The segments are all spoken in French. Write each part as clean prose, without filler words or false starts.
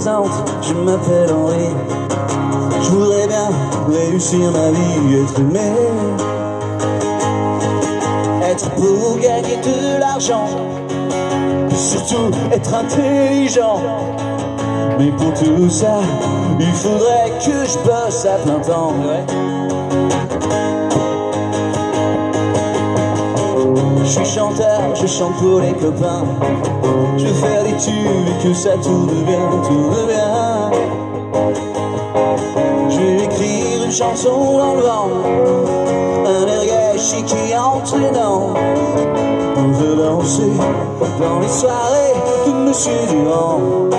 présente, je m'appelle Henri. Je voudrais bien réussir ma vie, être aimé, être beau, gagner de l'argent, et surtout être intelligent. Mais pour tout ça, il faudrait que je bosse à plein temps. Je suis chanteur, je chante pour les copains. Je veux faire des tubes et que ça tourne bien, tourne bien. Je vais écrire une chanson dans le vent, un air gai, chic et entraînant. On veut danser dans les soirées de Monsieur Durand.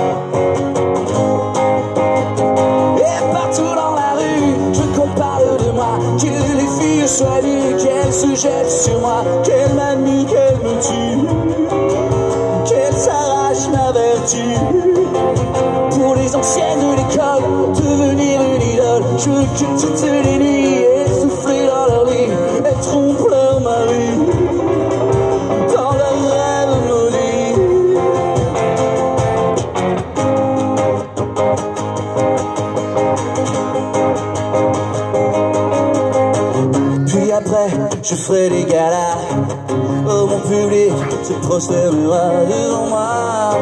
Et partout dans la rue, je veux qu'on parle de moi, que les filles soient nues, qu'elles se jettent sur moi, qu'elles m'admirent, qu'elles me tuent, qu'elles s'arrachent ma vertu. Pour les anciennes de l'école, devenir une idole, je veux que toutes les nuits essouffler dans leur lit, elles trompent leur mari dans leur rêve maudit. Puis après, je ferai des galas. Oh, mon public se prosternera devant moi.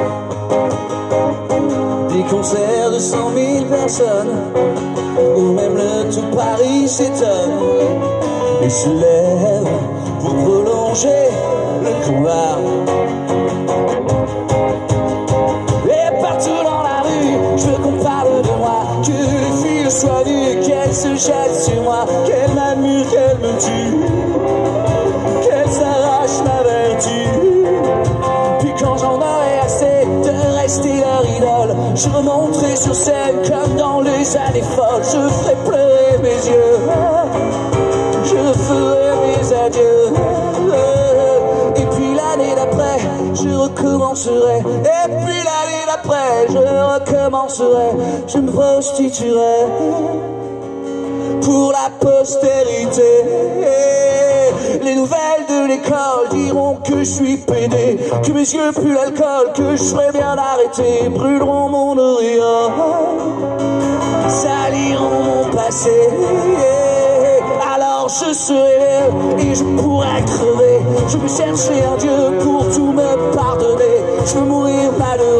Des concerts de 100 000 personnes, où même le tout Paris s'étonne et se lève pour prolonger le combat. Et partout dans la rue, je veux qu'on parle de moi, que les filles soient nues, qu'elles se jettent sur moi, qu'elles m'admirent, qu'elles me tuent, qu'elles s'arrachent ma vertu. Puis quand j'en aurai assez de rester leur idole, je remonterai sur scène comme dans les années folles. Je ferai pleurer mes yeux, je ferai mes adieux. Et puis l'année d'après, je recommencerai. Et puis l'année d'après, je recommencerai. Je me prostituerai pour la postérité. Les nouvelles de l'école diront que je suis pédé, que mes yeux puent l'alcool, que je serais bien arrêté. Brûleront mon auréole, saliront mon passé. Alors je serai et je pourrai crever. Je veux chercher un Dieu pour tout me pardonner. Je veux mourir malheureux.